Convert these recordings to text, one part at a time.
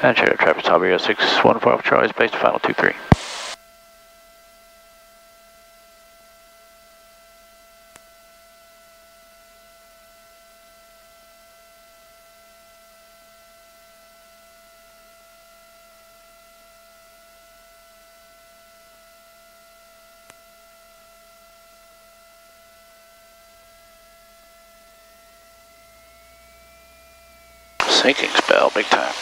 And Shadow Traffic Tower 614 Charlie, space to final 23. Sinking spell, big time.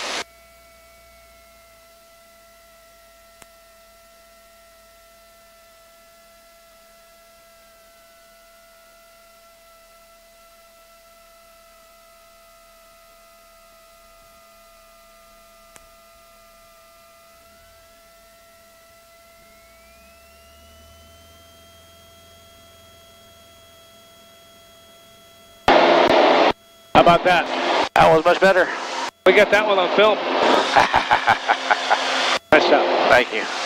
How about that? That was much better. We got that one on film. Nice job. Thank you.